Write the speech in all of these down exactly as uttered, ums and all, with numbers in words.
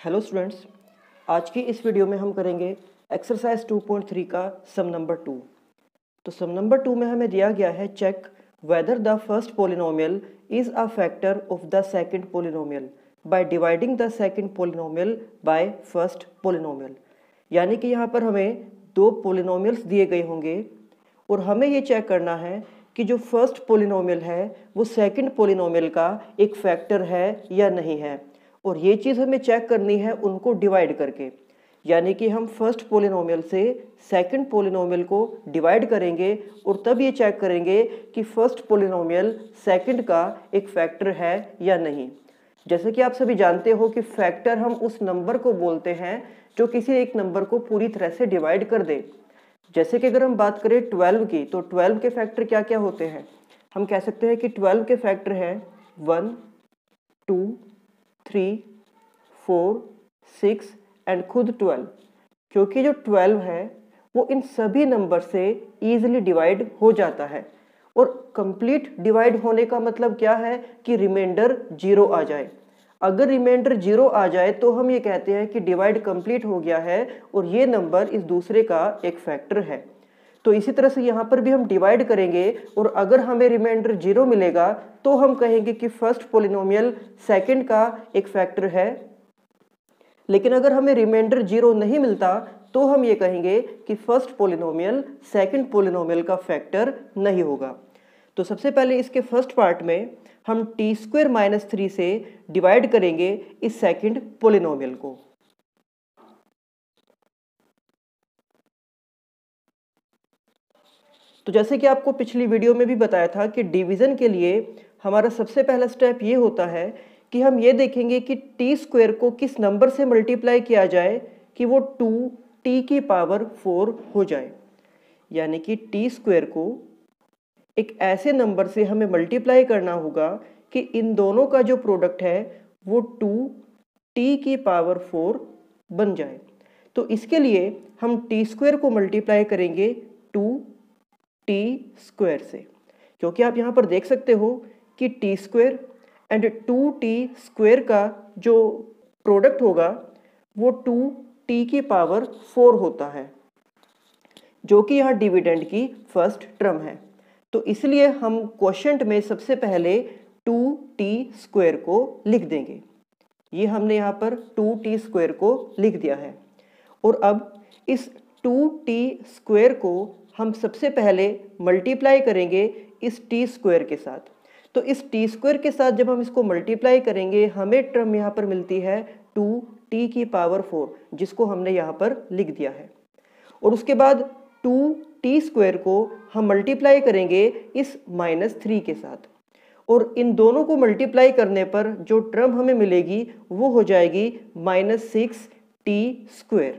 Hello students, आज की इस वीडियो में हम करेंगे एक्सरसाइज टू पॉइंट थ्री का सम नंबर टू। तो सम नंबर टू में हमें दिया गया है check whether the first polynomial is a factor of the second polynomial by dividing the second polynomial by first polynomial. यानी कि यहाँ पर हमें दो पोलिनोमियल्स दिए गए होंगे और हमें ये चेक करना है कि जो फर्स्ट पोलिनोमियल है वो सेकंड पोलिनोमियल का एक फैक्टर है या नहीं है, और ये चीज़ हमें चेक करनी है उनको डिवाइड करके। यानी कि हम फर्स्ट पोलिनोमियल से सेकंड पोलिनोमियल को डिवाइड करेंगे और तब ये चेक करेंगे कि फर्स्ट पोलिनोमियल सेकंड का एक फैक्टर है या नहीं। जैसे कि आप सभी जानते हो कि फैक्टर हम उस नंबर को बोलते हैं जो किसी एक नंबर को पूरी तरह से डिवाइड कर दे। जैसे कि अगर हम बात करें ट्वेल्व की, तो ट्वेल्व के फैक्टर क्या क्या होते हैं। हम कह सकते हैं कि ट्वेल्व के फैक्टर हैं one, two, three, four, six and खुद ट्वेल्व, क्योंकि जो ट्वेल्व है वो इन सभी नंबर से ईजिली डिवाइड हो जाता है। और कंप्लीट डिवाइड होने का मतलब क्या है कि रिमाइंडर जीरो आ जाए। अगर रिमाइंडर जीरो आ जाए तो हम ये कहते हैं कि डिवाइड कंप्लीट हो गया है और ये नंबर इस दूसरे का एक फैक्टर है। तो इसी तरह से यहाँ पर भी हम डिवाइड करेंगे और अगर हमें रिमाइंडर जीरो मिलेगा तो हम कहेंगे कि फर्स्ट पोलिनोमियल सेकंड का एक फैक्टर है। लेकिन अगर हमें रिमाइंडर जीरो नहीं मिलता तो हम ये कहेंगे कि फर्स्ट पोलिनोमियल सेकंड पोलिनोमियल का फैक्टर नहीं होगा। तो सबसे पहले इसके फर्स्ट पार्ट में हम टी स्क्वायर माइनस थ्री से डिवाइड करेंगे इस सेकंड पोलिनोमियल को। तो जैसे कि आपको पिछली वीडियो में भी बताया था कि डिवीज़न के लिए हमारा सबसे पहला स्टेप ये होता है कि हम ये देखेंगे कि टी स्क्वायर को किस नंबर से मल्टीप्लाई किया जाए कि वो टू टी की पावर फोर हो जाए। यानी कि टी स्क्वायर को एक ऐसे नंबर से हमें मल्टीप्लाई करना होगा कि इन दोनों का जो प्रोडक्ट है वो टू टी की पावर फोर बन जाए। तो इसके लिए हम टी स्क्वायर को मल्टीप्लाई करेंगे टू टी स्क्वायर से, क्योंकि आप यहाँ पर देख सकते हो कि T square and two T square का जो प्रोडक्ट होगा वो टू टी की पावर फोर होता है, जो कि यहाँ डिविडेंड की फर्स्ट टर्म है। तो इसलिए हम क्वोशिएंट में सबसे पहले टू टी स्क्वायर को लिख देंगे। ये हमने यहाँ पर टू टी स्क्वायर को लिख दिया है। और अब इस टू टी स्क्वायर को हम सबसे पहले मल्टीप्लाई करेंगे इस टी स्क्वायर के साथ। तो इस टी स्क्वायर के साथ जब हम इसको मल्टीप्लाई करेंगे हमें टर्म यहाँ पर मिलती है टू टी की पावर फोर, जिसको हमने यहाँ पर लिख दिया है। और उसके बाद टू टी स्क्वायर को हम मल्टीप्लाई करेंगे इस माइनस थ्री के साथ, और इन दोनों को मल्टीप्लाई करने पर जो टर्म हमें मिलेगी वो हो जाएगी माइनस सिक्स टी स्क्वायर,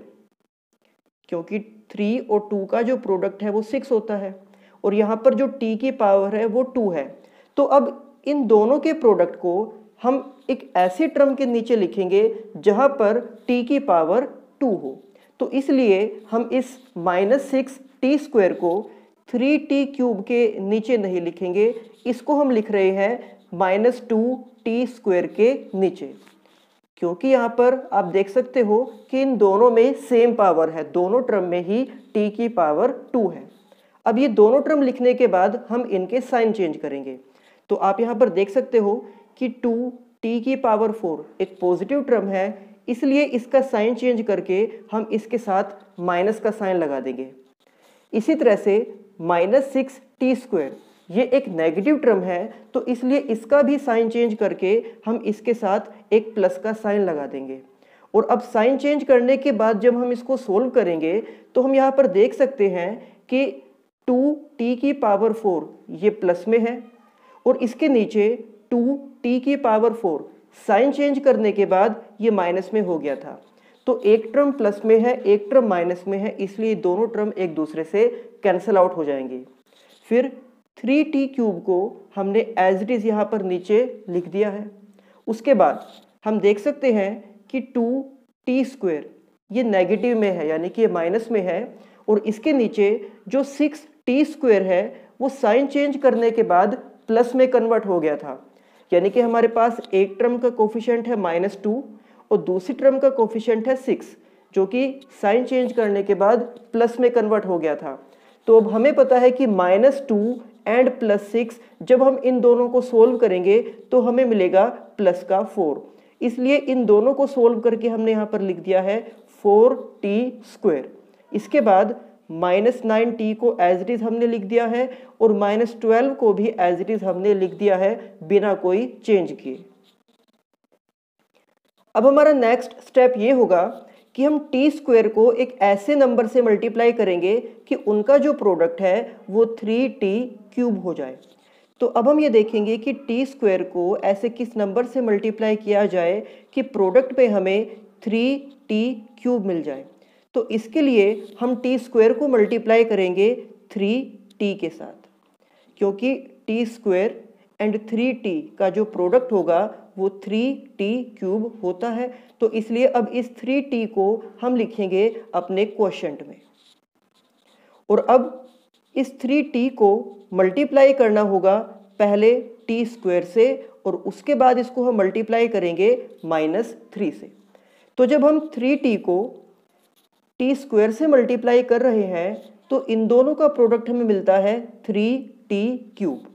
क्योंकि थ्री और टू का जो प्रोडक्ट है वो सिक्स होता है और यहाँ पर जो टी की पावर है वो टू है। तो अब इन दोनों के प्रोडक्ट को हम एक ऐसी टर्म के नीचे लिखेंगे जहाँ पर टी की पावर टू हो। तो इसलिए हम इस माइनस सिक्स टी स्क्वायर को थ्री टी क्यूब के नीचे नहीं लिखेंगे, इसको हम लिख रहे हैं माइनस टू टी स्क्वायर के नीचे, क्योंकि यहाँ पर आप देख सकते हो कि इन दोनों में सेम पावर है, दोनों टर्म में ही टी की पावर टू है। अब ये दोनों टर्म लिखने के बाद हम इनके साइन चेंज करेंगे। तो आप यहाँ पर देख सकते हो कि टू टी की पावर फोर एक पॉजिटिव टर्म है, इसलिए इसका साइन चेंज करके हम इसके साथ माइनस का साइन लगा देंगे। इसी तरह से माइनस सिक्स टी स्क्वायर ये एक नेगेटिव टर्म है, तो इसलिए इसका भी साइन चेंज करके हम इसके साथ एक प्लस का साइन लगा देंगे। और अब साइन चेंज करने के बाद जब हम इसको सोल्व करेंगे तो हम यहाँ पर देख सकते हैं कि टू टी की पावर फोर ये प्लस में है और इसके नीचे टू टी की पावर फोर साइन चेंज करने के बाद ये माइनस में हो गया था। तो एक टर्म प्लस में है, एक टर्म माइनस में है, इसलिए दोनों टर्म एक दूसरे से कैंसिल आउट हो जाएंगे। फिर थ्री टी क्यूब को हमने एज इट इज़ यहाँ पर नीचे लिख दिया है। उसके बाद हम देख सकते हैं कि टू टी स्क्वायर ये नेगेटिव में है, यानी कि ये माइनस में है, और इसके नीचे जो सिक्स टी स्क्वायर है वो साइन चेंज करने के बाद प्लस में कन्वर्ट हो गया था। यानी कि हमारे पास एक टर्म का कोफिशिएंट है माइनस टू और दूसरी टर्म का कोफिशिएंट है सिक्स, जो कि साइन चेंज करने के बाद प्लस में कन्वर्ट हो गया था। तो अब हमें पता है कि minus two and plus six, जब हम इन दोनों को सोल्व करेंगे तो हमें मिलेगा प्लस का फोर। इसलिए इन दोनों को सोल्व करके हमने यहाँ पर लिख दिया है फोर टी स्क्वायर। इसके बाद माइनस नाइन टी को एज इट इज हमने लिख दिया है और माइनस ट्वेल्व को भी एज इट इज हमने लिख दिया है बिना कोई चेंज किए। अब हमारा नेक्स्ट स्टेप ये होगा कि हम टी स्क्वायर को एक ऐसे नंबर से मल्टीप्लाई करेंगे कि उनका जो प्रोडक्ट है वो थ्री टी क्यूब हो जाए। तो अब हम ये देखेंगे कि टी स्क्वायर को ऐसे किस नंबर से मल्टीप्लाई किया जाए कि प्रोडक्ट पे हमें थ्री टी क्यूब मिल जाए। तो इसके लिए हम टी स्क्वायर को मल्टीप्लाई करेंगे थ्री टी के साथ, क्योंकि T square and three T का जो प्रोडक्ट होगा वो थ्री टी क्यूब होता है। तो इसलिए अब इस थ्री टी को हम लिखेंगे अपने क्वोशंट में, और अब इस थ्री टी को मल्टीप्लाई करना होगा पहले टी स्क्वायर से और उसके बाद इसको हम मल्टीप्लाई करेंगे माइनस थ्री से। तो जब हम थ्री टी को टी स्क्वायर से मल्टीप्लाई कर रहे हैं तो इन दोनों का प्रोडक्ट हमें मिलता है थ्री टी क्यूब।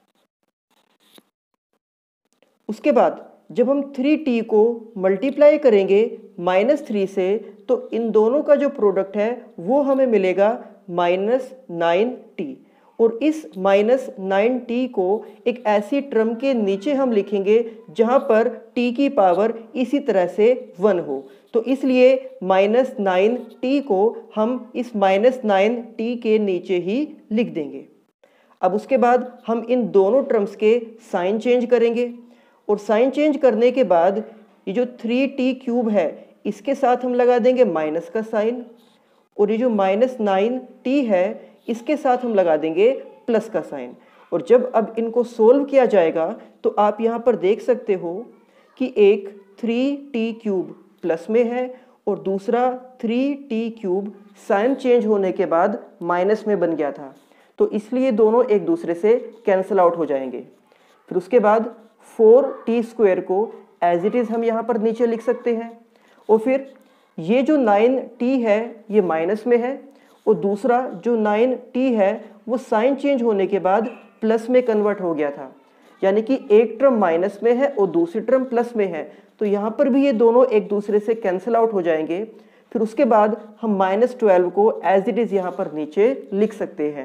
उसके बाद जब हम थ्री टी को मल्टीप्लाई करेंगे माइनस थ्री से तो इन दोनों का जो प्रोडक्ट है वो हमें मिलेगा माइनस नाइन टी, और इस माइनस नाइन टी को एक ऐसी टर्म के नीचे हम लिखेंगे जहां पर टी की पावर इसी तरह से वन हो। तो इसलिए माइनस नाइन टी को हम इस माइनस नाइन टी के नीचे ही लिख देंगे। अब उसके बाद हम इन दोनों टर्म्स के साइन चेंज करेंगे, और साइन चेंज करने के बाद ये जो थ्री टी क्यूब है इसके साथ हम लगा देंगे माइनस का साइन, और ये जो माइनस नाइन टी है इसके साथ हम लगा देंगे प्लस का साइन। और जब अब इनको सोल्व किया जाएगा तो आप यहाँ पर देख सकते हो कि एक थ्री टी क्यूब प्लस में है और दूसरा three T cube sign change होने के बाद माइनस में बन गया था। तो इसलिए दोनों एक दूसरे से कैंसिल आउट हो जाएंगे। फिर उसके बाद फोर टी स्क्वायर को एज इट इज हम यहाँ पर नीचे लिख सकते हैं, और फिर ये जो नाइन टी है ये माइनस में है और दूसरा जो नाइन टी है वो साइन चेंज होने के बाद प्लस में कन्वर्ट हो गया था, यानी कि एक टर्म माइनस में है और दूसरी टर्म प्लस में है। तो यहाँ पर भी ये दोनों एक दूसरे से कैंसिल आउट हो जाएंगे। फिर उसके बाद हम माइनस ट्वेल्व को एज इट इज यहाँ पर नीचे लिख सकते हैं।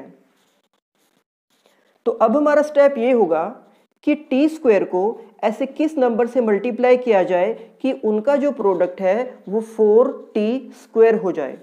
तो अब हमारा स्टेप ये होगा कि टी स्क्वायर को ऐसे किस नंबर से मल्टीप्लाई किया जाए कि उनका जो प्रोडक्ट है वो फोर टी स्क्वायर हो जाए।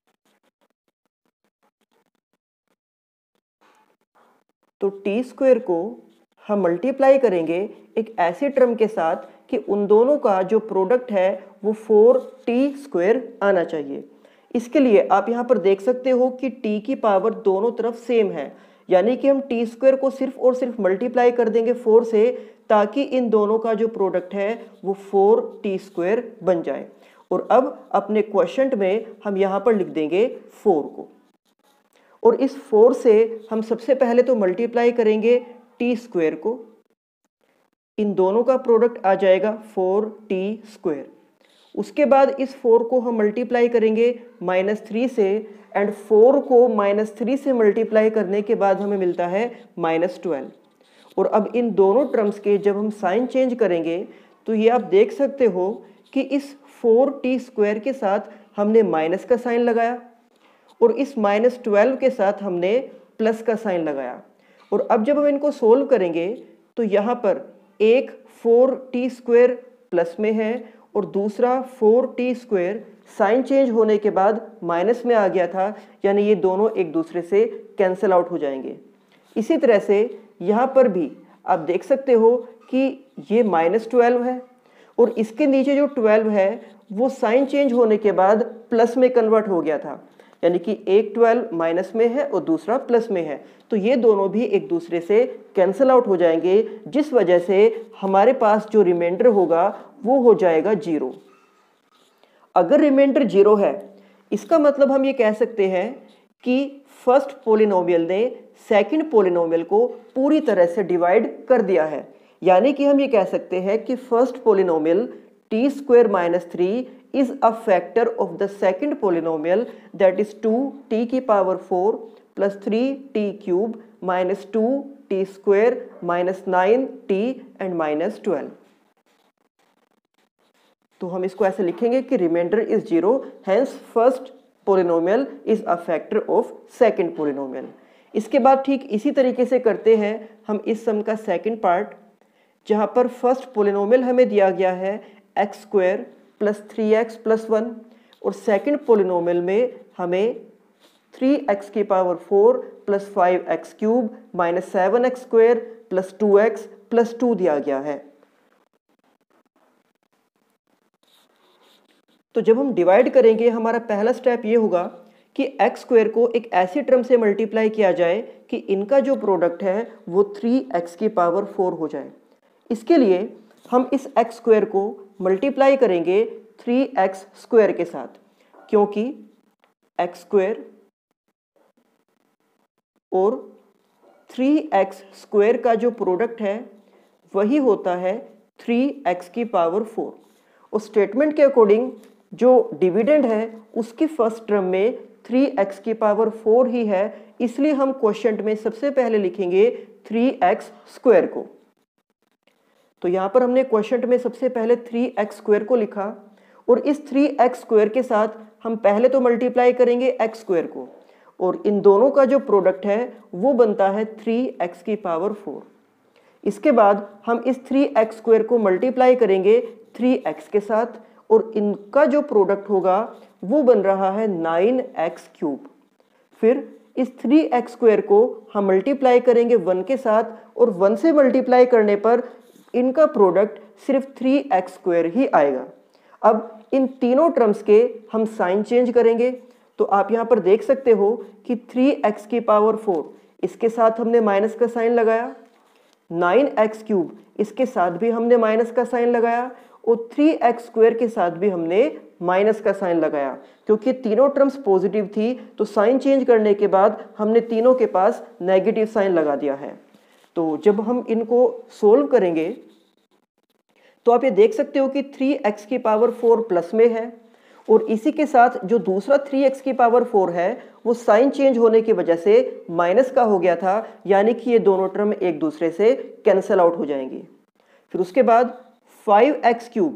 तो टी स्क्वायर को हम मल्टीप्लाई करेंगे एक ऐसे टर्म के साथ कि उन दोनों का जो प्रोडक्ट है वो फोर टी स्क्वायर आना चाहिए। इसके लिए आप यहाँ पर देख सकते हो कि टी की पावर दोनों तरफ सेम है, यानी कि हम टी स्क्वायर को सिर्फ और सिर्फ मल्टीप्लाई कर देंगे फोर से ताकि इन दोनों का जो प्रोडक्ट है वो फोर टी स्क्वायर बन जाए। और अब अपने क्वोशंट में हम यहाँ पर लिख देंगे फोर को, और इस फोर से हम सबसे पहले तो मल्टीप्लाई करेंगे टी स्क्वायर को, इन दोनों का प्रोडक्ट आ जाएगा फोर टी स्क्वायर। उसके बाद इस फोर को हम मल्टीप्लाई करेंगे माइनस थ्री से, एंड फोर को माइनस थ्री से मल्टीप्लाई करने के बाद हमें मिलता है माइनस ट्वेल्व। और अब इन दोनों टर्म्स के जब हम साइन चेंज करेंगे तो ये आप देख सकते हो कि इस फोर टी स्क्वायर के साथ हमने माइनस का साइन लगाया और इस माइनस ट्वेल्व के साथ हमने प्लस का साइन लगाया। और अब जब हम इनको सोल्व करेंगे तो यहाँ पर एक फोर टी स्क्वायर प्लस में है और दूसरा four T square sign change होने के बाद माइनस में आ गया था, यानी ये दोनों एक दूसरे से कैंसिल आउट हो जाएंगे। इसी तरह से यहाँ पर भी आप देख सकते हो कि ये माइनस ट्वेल्व है और इसके नीचे जो ट्वेल्व है वो साइन चेंज होने के बाद प्लस में कन्वर्ट हो गया था, यानी कि एक ट्वेल्व माइनस में है और दूसरा प्लस में है। तो ये दोनों भी एक दूसरे से कैंसिल आउट हो जाएंगे, जिस वजह से हमारे पास जो रिमाइंडर होगा वो हो जाएगा जीरो। अगर रिमाइंडर जीरो है इसका मतलब हम ये कह सकते हैं कि फर्स्ट पोलिनोमियल ने सेकंड पोलिनोमियल को पूरी तरह से डिवाइड कर दिया है, यानी कि हम ये कह सकते हैं कि first polynomial T square minus three is a factor of the second polynomial that is two T की power four plus three T cube minus two T square minus nine T and minus twelve. तो हम इसको ऐसे लिखेंगे कि remainder is zero, hence first polynomial is a factor of second polynomial. इसके बाद ठीक इसी तरीके से करते हैं हम इस सम का सेकेंड पार्ट, जहां पर फर्स्ट पोलिनोमियल हमें दिया गया है X square plus three x plus one, और सेकेंड पोलिनोमियल में हमें थ्री एक्स की power four plus five X cube minus seven X square plus two X plus two दिया गया है। तो जब हम डिवाइड करेंगे, हमारा पहला स्टेप ये होगा कि एक्स स्क्वायर को एक ऐसी टर्म से मल्टीप्लाई किया जाए कि इनका जो प्रोडक्ट है वो थ्री एक्स की पावर फोर हो जाए। इसके लिए हम इस एक्स स्क्वायर को मल्टीप्लाई करेंगे थ्री एक्स स्क्वायर के साथ, क्योंकि एक्स स्क्वायर और थ्री एक्स स्क्वायर का जो प्रोडक्ट है वही होता है थ्री एक्स की पावर फोर। उस स्टेटमेंट के अकॉर्डिंग जो डिविडेंड है उसकी फर्स्ट टर्म में थ्री एक्स की पावर फोर ही है, इसलिए हम क्वोशिएंट में सबसे पहले लिखेंगे थ्री एक्स स्क्वायर को। तो यहाँ पर हमने क्वोशिएंट में सबसे पहले थ्री एक्स स्क्वायर को लिखा, और इस थ्री एक्स स्क्वायर के साथ हम पहले तो मल्टीप्लाई करेंगे एक्स स्क्वायर को, और इन दोनों का जो प्रोडक्ट है वो बनता है थ्री एक्स की पावर फोर। इसके बाद हम इस थ्री एक्स स्क्वायर को मल्टीप्लाई करेंगे थ्री एक्स के साथ, और इनका जो प्रोडक्ट होगा वो बन रहा है नाइन एक्स क्यूब। फिर इस थ्री एक्स स्क्वायर को हम मल्टीप्लाई करेंगे वन के साथ, और वन से मल्टीप्लाई करने पर इनका प्रोडक्ट सिर्फ थ्री एक्स स्क्वायर ही आएगा। अब इन तीनों टर्म्स के हम साइन चेंज करेंगे, तो आप यहाँ पर देख सकते हो कि थ्री एक्स की पावर फोर, इसके साथ हमने माइनस का साइन लगाया, नाइन एक्स क्यूब इसके साथ भी हमने माइनस का साइन लगाया, और थ्री एक्स स्क्वायर के साथ भी हमने माइनस का साइन लगाया। क्योंकि तीनों टर्म्स पॉजिटिव थी तो साइन चेंज करने के बाद हमने तीनों के पास नेगेटिव साइन लगा दिया है। तो जब हम इनको सोल्व करेंगे तो आप ये देख सकते हो कि थ्री एक्स की पावर फोर प्लस में है, और इसी के साथ जो दूसरा थ्री एक्स की पावर फोर है वो साइन चेंज होने की वजह से माइनस का हो गया था, यानी कि ये दोनों टर्म एक दूसरे से कैंसिल आउट हो जाएंगी। फिर उसके बाद फाइव एक्स क्यूब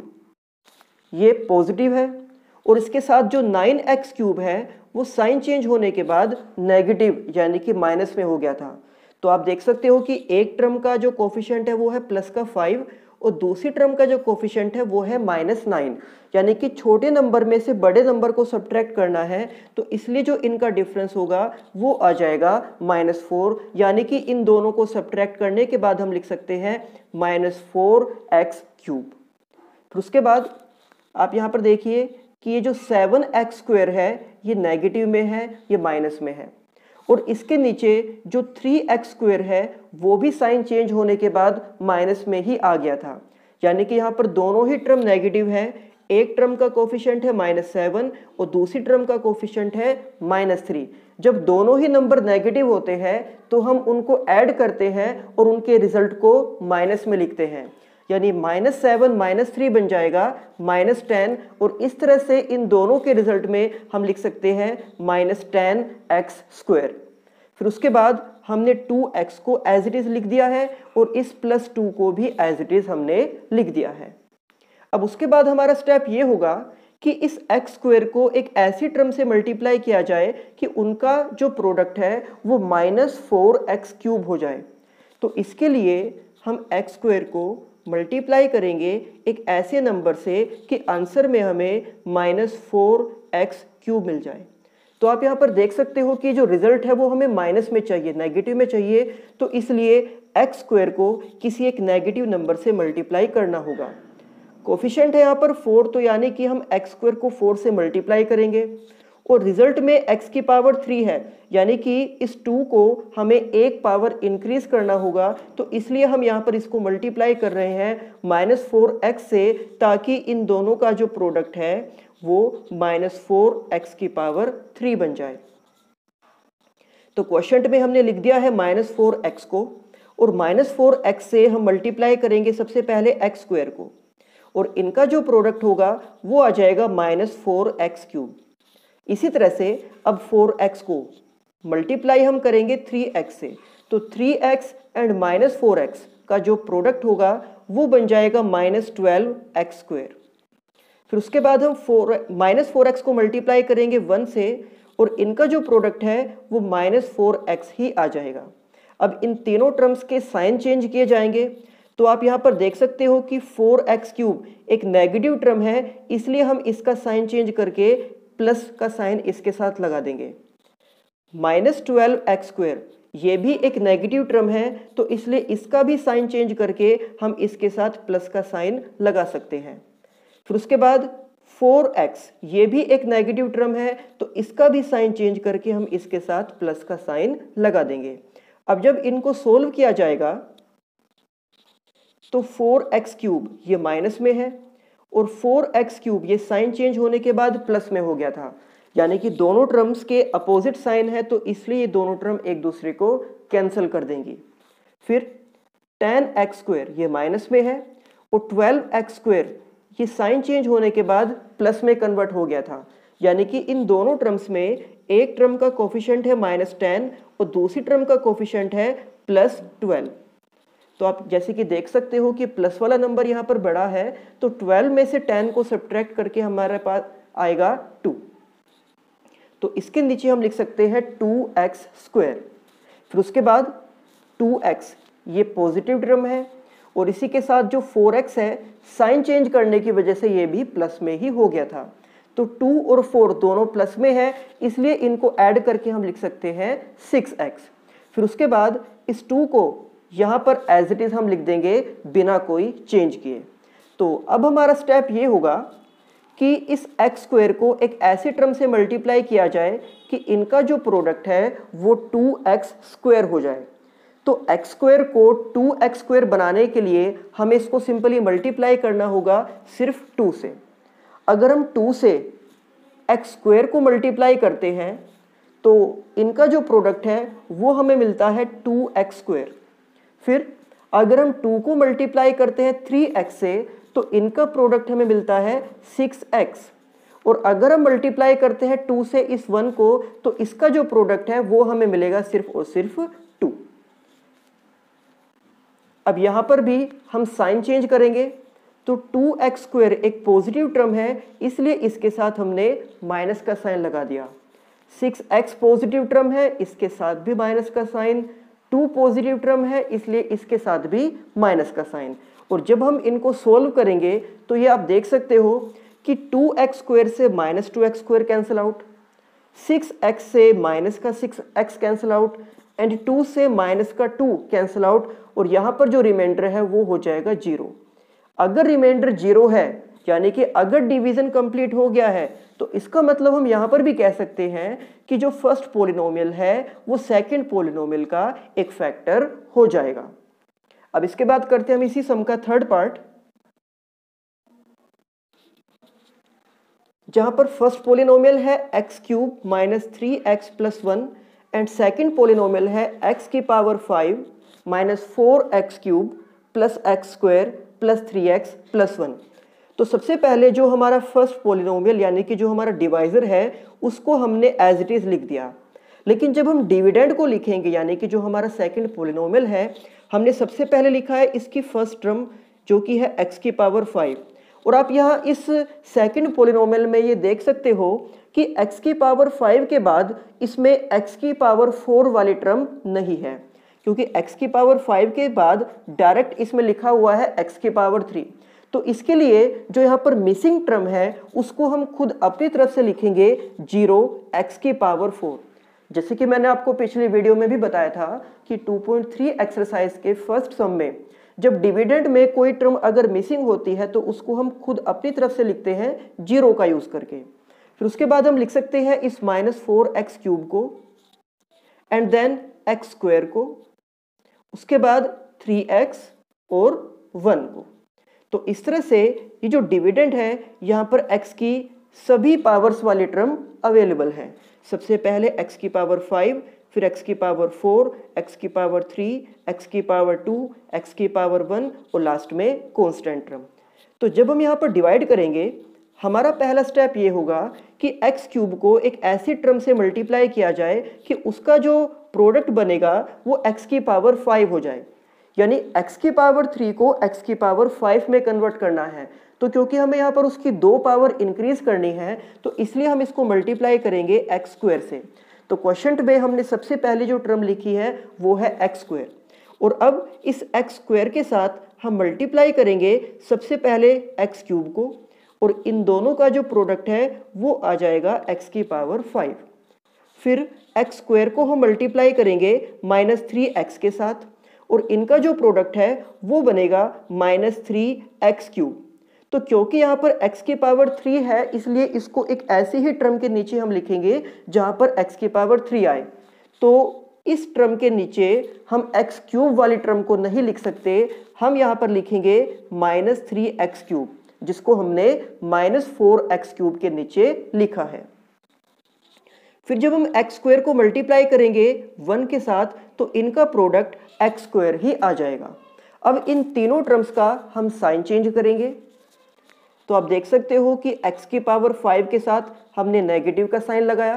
ये पॉजिटिव है, और इसके साथ जो नाइन एक्स क्यूब है वो साइन चेंज होने के बाद नेगेटिव यानी कि माइनस में हो गया था। तो आप देख सकते हो कि एक टर्म का जो कोफिशिएंट है वो है प्लस का फाइव, और दूसरी टर्म का जो कोफिशिएंट है वो है माइनस नाइन, यानी कि छोटे नंबर में से बड़े नंबर को सब्ट्रैक्ट करना है, तो इसलिए जो इनका डिफरेंस होगा वो आ जाएगा माइनस फोर, यानी कि इन दोनों को सब्ट्रैक्ट करने के बाद हम लिख सकते हैं माइनस फोर एक्स क्यूब। फिर उसके बाद आप यहाँ पर देखिए कि ये जो सेवन एक्स स्क्वायर है ये नेगेटिव में है, ये माइनस में है, और इसके नीचे जो थ्री एक्स स्क्वायर है वो भी साइन चेंज होने के बाद माइनस में ही आ गया था, यानी कि यहाँ पर दोनों ही टर्म नेगेटिव है। एक टर्म का कोफिशिएंट है माइनस सेवन और दूसरी टर्म का कोफिशिएंट है माइनस थ्री। जब दोनों ही नंबर नेगेटिव होते हैं तो हम उनको ऐड करते हैं और उनके रिजल्ट को माइनस में लिखते हैं, यानी माइनस सेवन माइनस थ्री बन जाएगा माइनस टेन, और इस तरह से इन दोनों के रिजल्ट में हम लिख सकते हैं माइनस टेन एक्स स्क्वायर। फिर उसके बाद हमने टू एक्स को एज इट इज लिख दिया है, और इस प्लस टू को भी एज इट इज हमने लिख दिया है। अब उसके बाद हमारा स्टेप ये होगा कि इस एक्स स्क्वायर को एक ऐसी टर्म से मल्टीप्लाई किया जाए कि उनका जो प्रोडक्ट है वो माइनस फोर एक्स क्यूब हो जाए। तो इसके लिए हम एक्स स्क्वायर को मल्टीप्लाई करेंगे एक ऐसे नंबर से कि आंसर में हमें माइनस फोर एक्स क्यूब मिल जाए। तो आप यहाँ पर देख सकते हो कि जो रिजल्ट है वो हमें माइनस में चाहिए, नेगेटिव में चाहिए, तो इसलिए एक्स स्क्वायर को किसी एक नेगेटिव नंबर से मल्टीप्लाई करना होगा। कोफिशिएंट है यहाँ पर फोर, तो यानी कि हम एक्स स्क्वायर को फोर से मल्टीप्लाई करेंगे, और रिजल्ट में एक्स की पावर थ्री है, यानी कि इस टू को हमें एक पावर इंक्रीज करना होगा, तो इसलिए हम यहाँ पर इसको मल्टीप्लाई कर रहे हैं माइनस फोर एक्स से, ताकि इन दोनों का जो प्रोडक्ट है वो माइनस फोर एक्स की पावर थ्री बन जाए। तो क्वोशिएंट में हमने लिख दिया है माइनस फोर एक्स को, और माइनस फोर एक्स से हम मल्टीप्लाई करेंगे सबसे पहले एक्स स्क्वायर को, और इनका जो प्रोडक्ट होगा वो आ जाएगा माइनस फोर एक्स क्यूब। इसी तरह से अब फोर एक्स को मल्टीप्लाई हम करेंगे थ्री एक्स से, तो three x and minus four x का जो प्रोडक्ट होगा वो बन जाएगा माइनस ट्वेल्व एक्स स्क्वायर। फिर उसके बाद हम फोर माइनस फोर एक्स को मल्टीप्लाई करेंगे वन से और इनका जो प्रोडक्ट है वो माइनस फोर एक्स ही आ जाएगा। अब इन तीनों टर्म्स के साइन चेंज किए जाएंगे, तो आप यहाँ पर देख सकते हो कि फोर एक्स क्यूब एक नेगेटिव टर्म है, इसलिए हम इसका साइन चेंज करके प्लस का साइन इसके साथ लगा देंगे। माइनस ट्वेल्व एक्स स्क्वायर ये भी एक नेगेटिव टर्म है, तो इसलिए इसका भी साइन चेंज करके हम इसके साथ प्लस का साइन लगा सकते हैं। फिर उसके बाद फोर एक्स ये भी एक नेगेटिव टर्म है, तो इसका भी साइन चेंज करके हम इसके साथ प्लस का साइन लगा देंगे। अब जब इनको सोल्व किया जाएगा तो फोर एक्स क्यूब ये माइनस में है और फोर एक्स क्यूब ये साइन चेंज होने के बाद प्लस में हो गया था, यानी कि दोनों टर्म्स के अपोजिट साइन है, तो इसलिए ये दोनों टर्म एक दूसरे को कैंसिल कर देंगी। फिर टेन एक्स स्क्वायर ये माइनस में है और ट्वेल्व एक्स स्क्वायर ये साइन चेंज होने के बाद प्लस में कन्वर्ट हो गया था, यानी कि इन दोनों टर्म्स में एक टर्म का कोफिशिएंट है माइनस टेन और दूसरी टर्म का कोफिशिएंट है प्लस ट्वेल्व। तो आप जैसे कि देख सकते हो कि प्लस वाला नंबर यहाँ पर बड़ा है, तो ट्वेल्व में से टेन को सब्ट्रैक्ट करके हमारे पास आएगा टू। तो इसके नीचे हम लिख सकते हैं टू एक्स स्क्वायर। फिर उसके बाद टू एक्स ये पॉजिटिव टर्म है और इसी के साथ जो फोर एक्स है साइन चेंज करने की वजह से ये भी प्लस में ही हो गया था, तो टू और फोर दोनों प्लस में है, इसलिए इनको ऐड करके हम लिख सकते हैं सिक्स एक्स। फिर उसके बाद इस टू को यहाँ पर एज इट इज हम लिख देंगे बिना कोई चेंज किए। तो अब हमारा स्टेप ये होगा कि इस एक्स स्क्वायर को एक ऐसे टर्म से मल्टीप्लाई किया जाए कि इनका जो प्रोडक्ट है वो टू एक्स स्क्वायर हो जाए। तो एक्स स्क्वायर को टू एक्स स्क्वायर बनाने के लिए हमें इसको सिंपली मल्टीप्लाई करना होगा सिर्फ टू से। अगर हम टू से एक्स स्क्वायर को मल्टीप्लाई करते हैं तो इनका जो प्रोडक्ट है वो हमें मिलता है टू एक्स स्क्वायर। फिर अगर हम टू को मल्टीप्लाई करते हैं थ्री एक्स से तो इनका प्रोडक्ट हमें मिलता है सिक्स एक्स, और अगर हम मल्टीप्लाई करते हैं टू से इस वन को तो इसका जो प्रोडक्ट है वो हमें मिलेगा सिर्फ और सिर्फ टू। अब यहां पर भी हम साइन चेंज करेंगे, तो टू एक्स स्क्वायर एक पॉजिटिव टर्म है, इसलिए इसके साथ हमने माइनस का साइन लगा दिया। सिक्स एक्स पॉजिटिव टर्म है, इसके साथ भी माइनस का साइन। टू पॉजिटिव टर्म है, इसलिए इसके साथ भी माइनस का साइन। और जब हम इनको सोल्व करेंगे तो ये आप देख सकते हो कि टू एक्स स्क्वायर से minus two x square cancel out, six x से माइनस का six x cancel out and two से माइनस का टू कैंसिल आउट, और यहाँ पर जो रिमाइंडर है वो हो जाएगा जीरो। अगर रिमाइंडर जीरो है यानी कि अगर डिवीजन कंप्लीट हो गया है तो इसका मतलब हम यहाँ पर भी कह सकते हैं कि जो फर्स्ट पॉलिनोमियल है वो सेकंड पॉलिनोमियल का एक फैक्टर हो जाएगा। अब इसके बाद करते हैं हम इसी सम का थर्ड पार्ट, जहां पर फर्स्ट पॉलिनोमियल है x cube minus three x plus one and second polynomial है एक्स की power five minus four x cube plus x square plus three x plus one. तो सबसे पहले जो हमारा फर्स्ट पॉलिनोमियल यानी कि जो हमारा डिवाइजर है उसको हमने एज इट इज लिख दिया, लेकिन जब हम डिविडेंड को लिखेंगे यानी कि जो हमारा सेकंड पॉलिनोमियल है, हमने सबसे पहले लिखा है इसकी फर्स्ट टर्म जो कि है एक्स की पावर फाइव, और आप यहाँ इस सेकंड पॉलिनोमियल में ये देख सकते हो कि x की पावर फाइव के बाद इसमें x की पावर फोर वाली टर्म नहीं है, क्योंकि x की पावर फाइव के बाद डायरेक्ट इसमें लिखा हुआ है x की पावर थ्री। तो इसके लिए जो यहाँ पर मिसिंग टर्म है उसको हम खुद अपनी तरफ से लिखेंगे जीरो एक्स की पावर फोर। जैसे कि मैंने आपको पिछली वीडियो में भी बताया था कि टू पॉइंट थ्री एक्सरसाइज के फर्स्ट सम में जब डिविडेंड में कोई टर्म अगर मिसिंग होती है तो उसको हम खुद अपनी तरफ से लिखते हैं जीरो का यूज करके। फिर उसके बाद हम लिख सकते हैं इस माइनस फोर एक्स क्यूब को एंड देन एक्स स्क्वायर को, उसके बाद थ्री एक्स और वन को। तो इस तरह से ये जो डिविडेंड है यहाँ पर x की सभी पावर्स वाली टर्म अवेलेबल है। सबसे पहले x की पावर फाइव, फिर x की पावर फोर, x की पावर थ्री, x की पावर टू, x की पावर वन और लास्ट में कांस्टेंट टर्म। तो जब हम यहाँ पर डिवाइड करेंगे, हमारा पहला स्टेप ये होगा कि एक्स क्यूब को एक ऐसी टर्म से मल्टीप्लाई किया जाए कि उसका जो प्रोडक्ट बनेगा वो एक्स की पावर फाइव हो जाए, यानी एक्स की पावर थ्री को एक्स की पावर फाइव में कन्वर्ट करना है। तो क्योंकि हमें यहाँ पर उसकी दो पावर इंक्रीज करनी है, तो इसलिए हम इसको मल्टीप्लाई करेंगे एक्स स्क्वायर से। तो क्वेश्चन में हमने सबसे पहले जो टर्म लिखी है वो है एक्स स्क्वायर, और अब इस एक्स स्क्वायर के साथ हम मल्टीप्लाई करेंगे सबसे पहले एक्स क्यूब को, और इन दोनों का जो प्रोडक्ट है वो आ जाएगा एक्स की पावर फाइव। फिर एक्स स्क्वायर को हम मल्टीप्लाई करेंगे माइनस थ्री एक्स के साथ, और इनका जो प्रोडक्ट है वो बनेगा माइनस थ्री एक्स क्यूब। तो क्योंकि यहाँ पर x की पावर थ्री है, इसलिए इसको एक ऐसी ही टर्म के नीचे हम लिखेंगे जहाँ पर x की पावर थ्री आए। तो इस टर्म के नीचे हम x क्यूब वाली टर्म को नहीं लिख सकते, हम यहाँ पर लिखेंगे माइनस थ्री एक्स क्यूब, जिसको हमने माइनस फोर एक्स क्यूब के नीचे लिखा है। फिर जब हम एक्स स्क्वायर को मल्टीप्लाई करेंगे वन के साथ, तो इनका प्रोडक्ट एक्स स्क्वायर ही आ जाएगा। अब इन तीनों टर्म्स का हम साइन चेंज करेंगे, तो आप देख सकते हो कि x की पावर फाइव के साथ हमने नेगेटिव का साइन लगाया,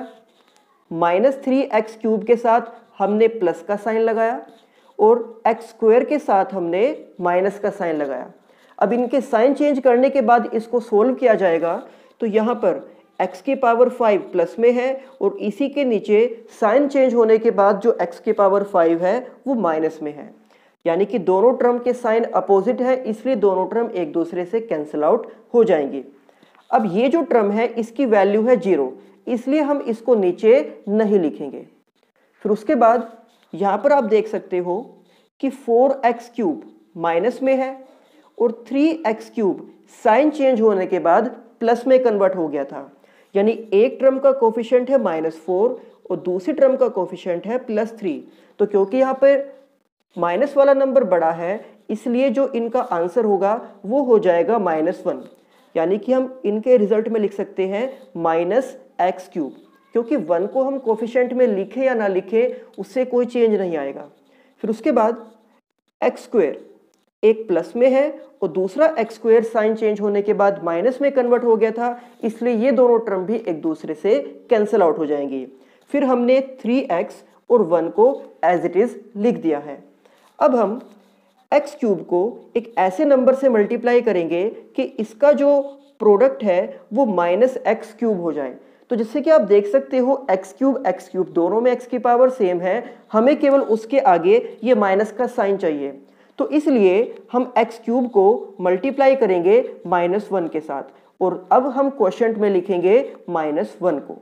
माइनस थ्री एक्स क्यूब के साथ हमने प्लस का साइन लगाया, और एक्स स्क्वायर के साथ हमने माइनस का साइन लगाया। अब इनके साइन चेंज करने के बाद इसको सोल्व किया जाएगा, तो यहाँ पर x की पावर फाइव प्लस में है, और इसी के नीचे साइन चेंज होने के बाद जो x की पावर फाइव है वो माइनस में है, यानी कि दोनों टर्म के साइन अपोजिट है, इसलिए दोनों टर्म एक दूसरे से कैंसिल आउट हो जाएंगी। अब ये जो टर्म है इसकी वैल्यू है जीरो, इसलिए हम इसको नीचे नहीं लिखेंगे। फिर उसके बाद यहाँ पर आप देख सकते हो कि फोर एक्स क्यूब माइनस में है, और three x cube sign change होने के बाद प्लस में कन्वर्ट हो गया था, यानी एक टर्म का कोफिशिएंट है माइनस फोर और दूसरी टर्म का कोफिशिएंट है प्लस थ्री। तो क्योंकि यहाँ पर माइनस वाला नंबर बड़ा है, इसलिए जो इनका आंसर होगा वो हो जाएगा माइनस वन, यानी कि हम इनके रिजल्ट में लिख सकते हैं माइनस एक्स क्यूब, क्योंकि वन को हम कोफिशिएंट में लिखे या ना लिखे उससे कोई चेंज नहीं आएगा। फिर उसके बाद एक्स स्क्वायर एक प्लस में है और दूसरा एक्स स्क्वायर साइन चेंज होने के बाद माइनस में कन्वर्ट हो गया था, इसलिए ये दोनों टर्म भी एक दूसरे से कैंसिल आउट हो जाएंगी। फिर हमने थ्री एक्स और वन को एज इट इज लिख दिया है। अब हम एक्स क्यूब को एक ऐसे नंबर से मल्टीप्लाई करेंगे कि इसका जो प्रोडक्ट है वो माइनस एक्स क्यूब हो जाए। तो जिससे कि आप देख सकते हो एक्स क्यूब एक्स क्यूब दोनों में एक्स की पावर सेम है, हमें केवल उसके आगे ये माइनस का साइन चाहिए। तो इसलिए हम एक्स क्यूब को मल्टीप्लाई करेंगे माइनस वन के साथ, और अब हम क्वोशिएंट में लिखेंगे माइनस वन को।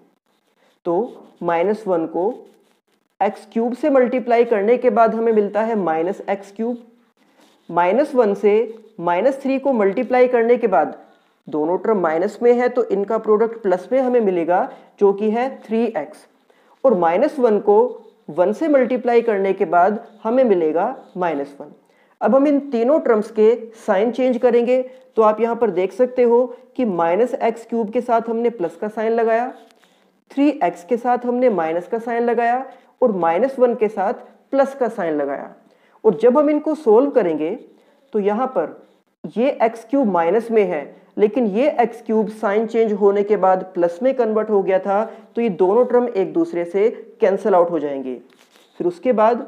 तो माइनस वन को एक्स क्यूब से मल्टीप्लाई करने के बाद हमें मिलता है minus x cube. Minus one से माइनस थ्री को मल्टीप्लाई करने के बाद दोनों टर्म माइनस में है, तो इनका प्रोडक्ट प्लस में हमें मिलेगा जो कि है थ्री एक्स, और माइनस वन को वन से मल्टीप्लाई करने के बाद हमें मिलेगा माइनस वन। अब हम इन तीनों टर्म्स के साइन चेंज करेंगे, तो आप यहाँ पर देख सकते हो कि माइनस एक्स क्यूब के साथ हमने प्लस का साइन लगाया, थ्री एक्स के साथ हमने माइनस का साइन लगाया, और माइनस वन के साथ प्लस का साइन लगाया। और जब हम इनको सोल्व करेंगे तो यहाँ पर ये एक्स क्यूब माइनस में है, लेकिन ये एक्स क्यूब साइन चेंज होने के बाद प्लस में कन्वर्ट हो गया था, तो ये दोनों टर्म एक दूसरे से कैंसिल आउट हो जाएंगे। फिर उसके बाद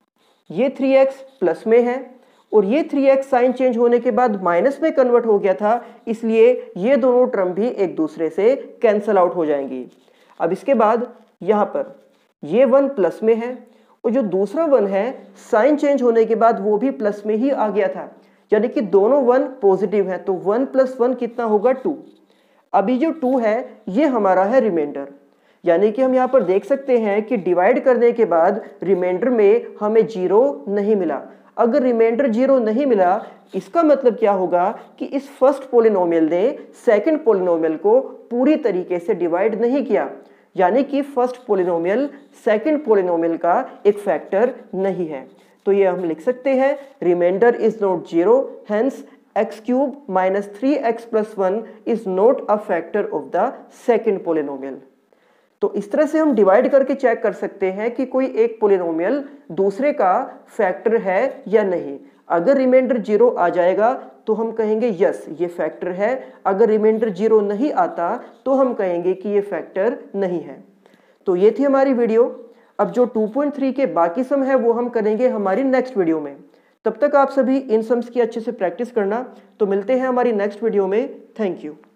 ये थ्री एक्स प्लस में है, और ये थ्री एक्स साइन चेंज होने के बाद माइनस में कन्वर्ट हो गया था, इसलिए ये दोनों टर्म भी एक दूसरे से कैंसिल आउट हो जाएंगी। अब इसके बाद यहाँ पर ये वन प्लस में है, और जो दूसरा वन है साइन चेंज होने के बाद वो भी प्लस में ही आ गया था, यानी कि दोनों वन पॉजिटिव है, तो वन प्लस वन कितना होगा टू। अभी जो टू है ये हमारा है रिमाइंडर, यानी कि हम यहाँ पर देख सकते हैं कि डिवाइड करने के बाद रिमाइंडर में हमें जीरो नहीं मिला। अगर रिमाइंडर जीरो नहीं मिला, इसका मतलब क्या होगा कि इस फर्स्ट पोलिनोमियल ने सेकंड पोलिनोमियल को पूरी तरीके से डिवाइड नहीं किया, यानी कि फर्स्ट पोलिनोमियल सेकंड पोलिनोमियल का एक फैक्टर नहीं है। तो ये हम लिख सकते हैं remainder is not zero, hence x cube minus three x plus one is not a factor of the second polynomial. तो इस तरह से हम डिवाइड करके चेक कर सकते हैं कि कोई एक पोलिनोमियल दूसरे का फैक्टर है या नहीं। अगर रिमाइंडर जीरो आ जाएगा तो हम कहेंगे यस ये फैक्टर है। अगर रिमाइंडर जीरो नहीं आता तो हम कहेंगे कि ये फैक्टर नहीं है। तो ये थी हमारी वीडियो। अब जो टू पॉइंट थ्री के बाकी सम है वो हम करेंगे हमारी नेक्स्ट वीडियो में। तब तक आप सभी इन सम्स की अच्छे से प्रैक्टिस करना। तो मिलते हैं हमारी नेक्स्ट वीडियो में। Thank you.